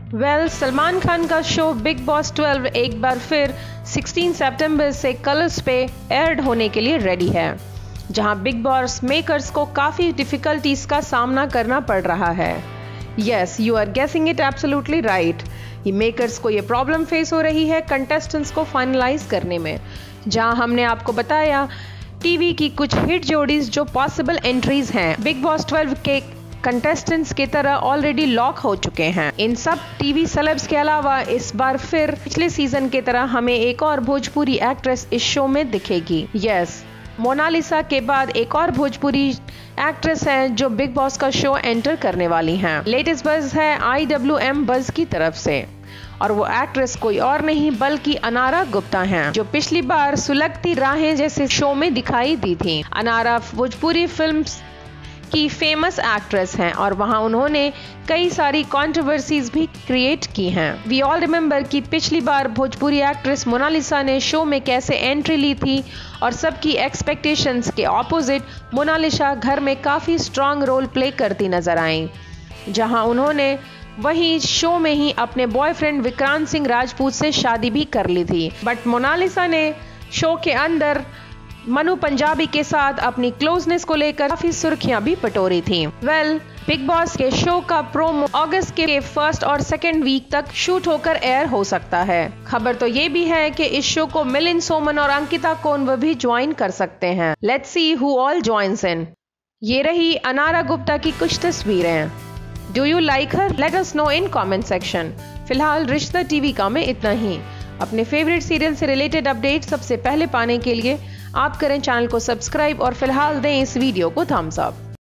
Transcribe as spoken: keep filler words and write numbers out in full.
Well well, Salman Khan का show big Boss twelve एक बार फिर सोलह सितंबर से कलर्स पे एयर्ड होने के लिए रेडी है, जहां बिग बॉस मेकर्स को काफ़ी डिफ़िकल्टीज का सामना करना पड़ रहा है। Yes, you are guessing it absolutely right. ये मेकर्स को ये प्रॉब्लम फेस हो रही है कंटेस्टेंट्स को फाइनलाइज करने में, जहां हमने आपको बताया टीवी की कुछ हिट जोड़ीज जो पॉसिबल एंट्रीज हैं बिग बॉस ट्वेल्व के कंटेस्टेंट्स की तरह ऑलरेडी लॉक हो चुके हैं। इन सब टीवी सेलेब्स के अलावा इस बार फिर पिछले सीजन की तरह हमें एक और भोजपुरी एक्ट्रेस इस शो में दिखेगी। यस, मोनालिसा के बाद एक और भोजपुरी एक्ट्रेस हैं जो बिग बॉस का शो एंटर करने वाली हैं। लेटेस्ट बज़ है आई डब्ल्यू एम बज़ की तरफ से, और वो एक्ट्रेस कोई और नहीं बल्कि अनारा गुप्ता हैं, जो पिछली बार सुलगती राहें जैसे शो में दिखाई दी थी। अनारा भोजपुरी फिल्म्स की फेमस एक्ट्रेस हैं और वहां उन्होंने कई सारी कंट्रोवर्सीज भी क्रिएट की हैं। वी ऑल रिमेम्बर कि पिछली बार भोजपुरी एक्ट्रेस मोनालिसा ने शो में कैसे एंट्री ली थी और सबकी एक्सपेक्टेशंस के ऑपोजिट मोनालिसा घर में काफ़ी स्ट्रॉन्ग रोल प्ले करती नजर आई, जहां उन्होंने वहीं शो में ही अपने बॉयफ्रेंड विक्रांत सिंह राजपूत से शादी भी कर ली थी। बट मोनालिसा ने शो के अंदर मनु पंजाबी के साथ अपनी क्लोजनेस को लेकर काफी सुर्खियां भी बटोरी थी। वेल well, बिग बॉस के शो का प्रोमो अगस्त के फर्स्ट और सेकेंड वीक तक शूट होकर एयर हो सकता है। खबर तो ये भी है कि इस शो को मिलिंद सोमन और अंकिता कोनव भी ज्वाइन कर सकते हैं। Let's see who all joins in. ये रही अनारा गुप्ता की कुछ तस्वीरें। Do you like her? Let us know in comment section. फिलहाल रिश्ता टीवी का में इतना ही। अपने फेवरेट सीरियल से रिलेटेड अपडेट सबसे पहले पाने के लिए आप करें चैनल को सब्सक्राइब और फिलहाल दें इस वीडियो को थम्स अप।